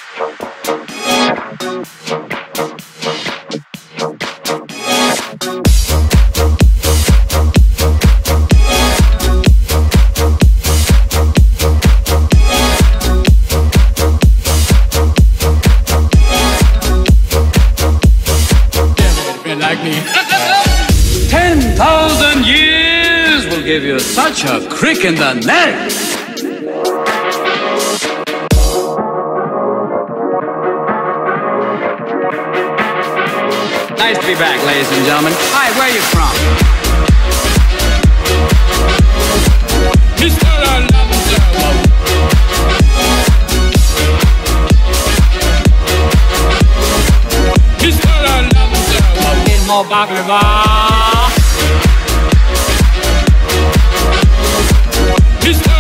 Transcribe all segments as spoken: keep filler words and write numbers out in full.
Ten thousand years will give you such a crick in the neck. Nice to be back, ladies and gentlemen. Hi, where are you from? Mister more baklava. Mister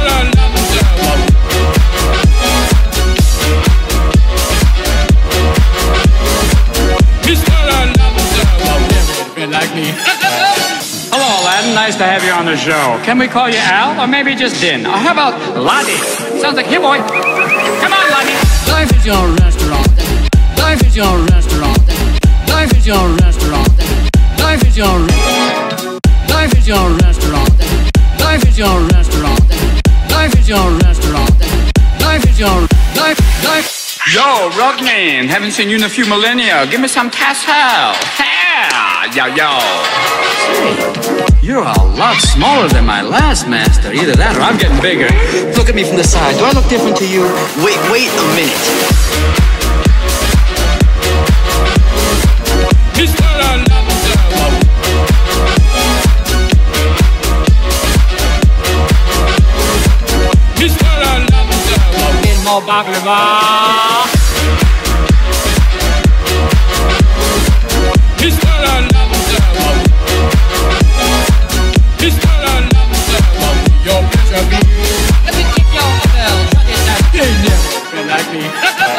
like me. Hello, Aladdin. Nice to have you on the show. Can we call you Al, or maybe just Din? Or how about Lottie? Sounds like here, boy. Come on, Lottie. Life is your restaurant. Life is your restaurant. Life is your restaurant. Life is your Life is your restaurant. Life is your restaurant. Life is your restaurant. Life is your life life. Yo, Rockman, haven't seen you in a few millennia. Give me some tassel. Yeah, yo, yo. Say, you're a lot smaller than my last master. Either that or I'm getting bigger. Look at me from the side. Do I look different to you? Wait, wait a minute. Mister Mister more baklava. Mister Mister your picture be. Let me kick your bell. Yeah, yeah. Feel like me.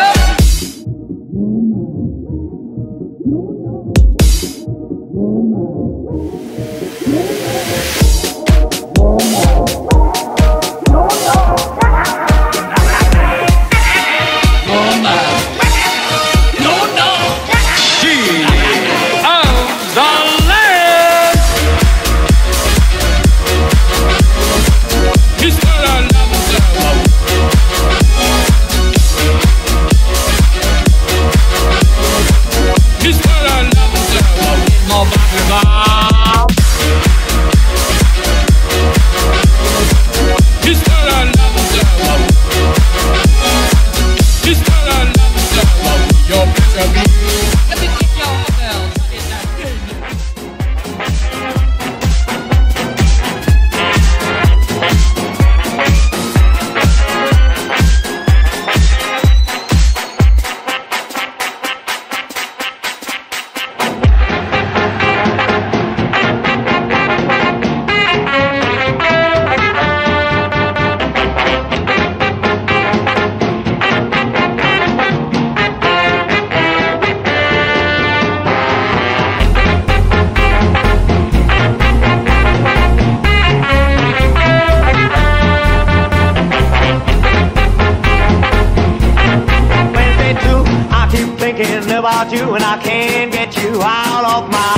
About you and I can't get you out of my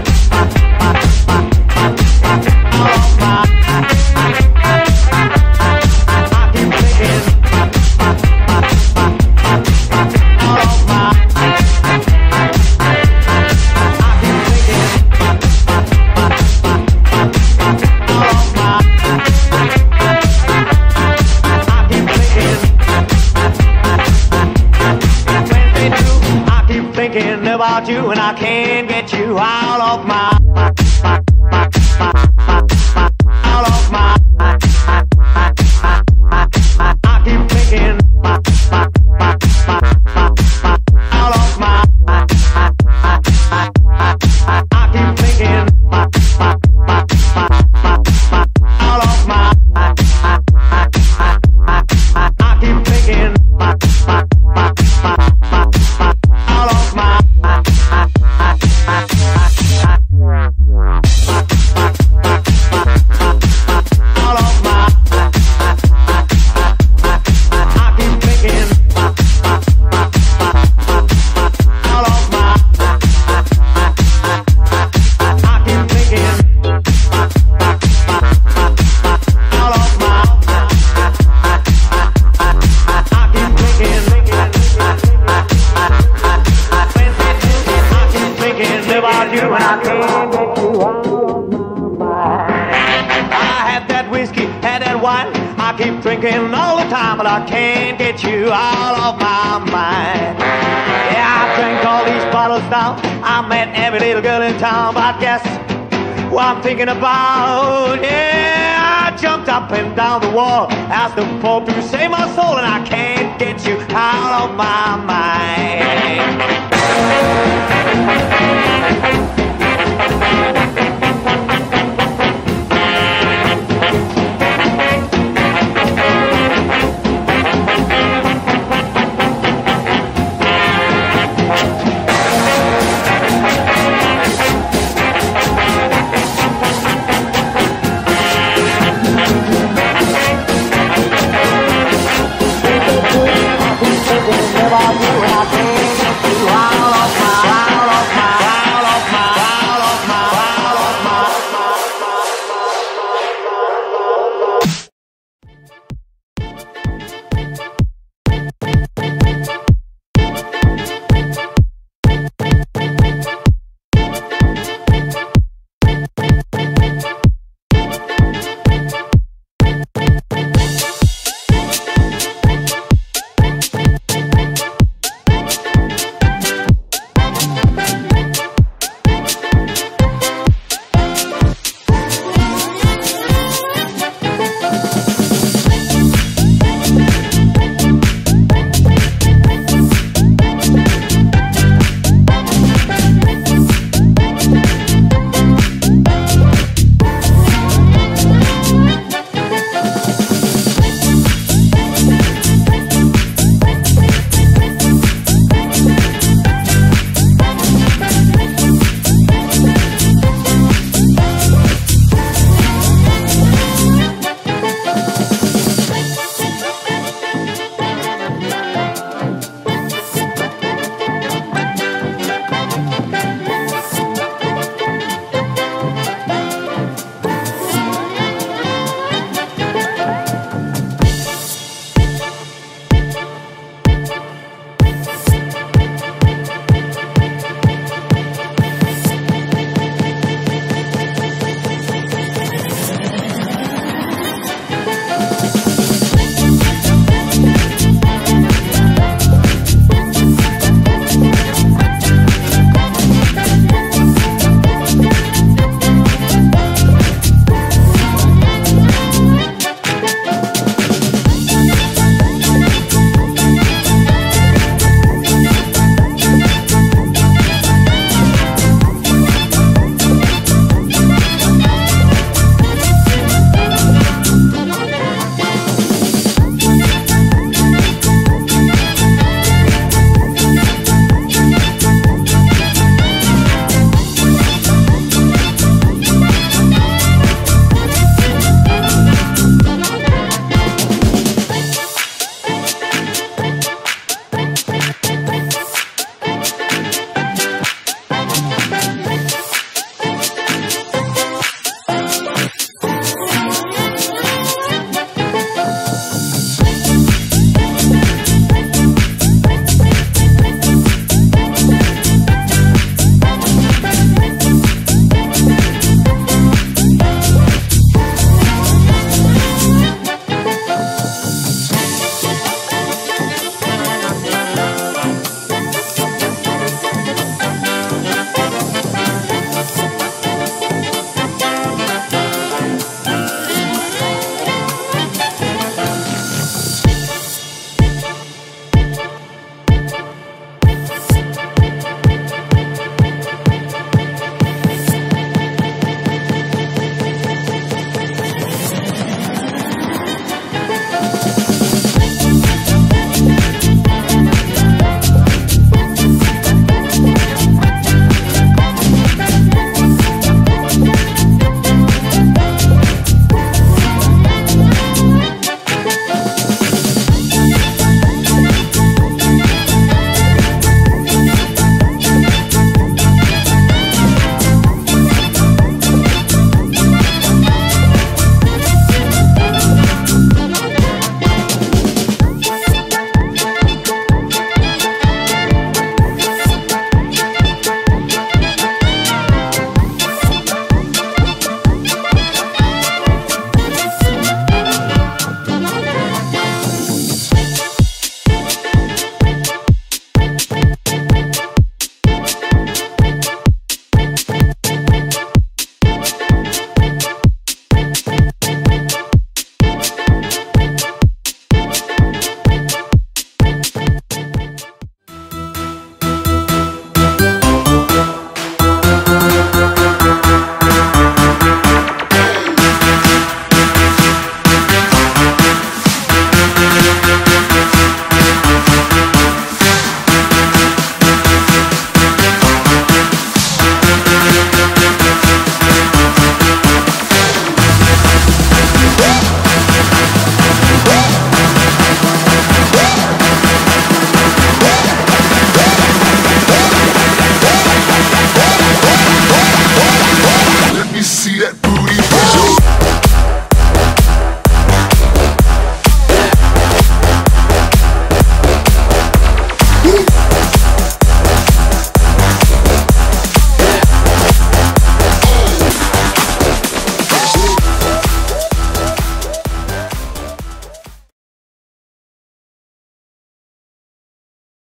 out of my I keep thinking out of my I keep thinking out of my I keep thinking when they do. Thinking about you I had that whiskey, had that wine. I keep drinking all the time, but I can't get you out of my mind. Yeah, I drank all these bottles now. I met every little girl in town, but guess what I'm thinking about? Yeah, I jumped up and down the wall, asked the Pope to save my soul, and I can't get you out of my mind.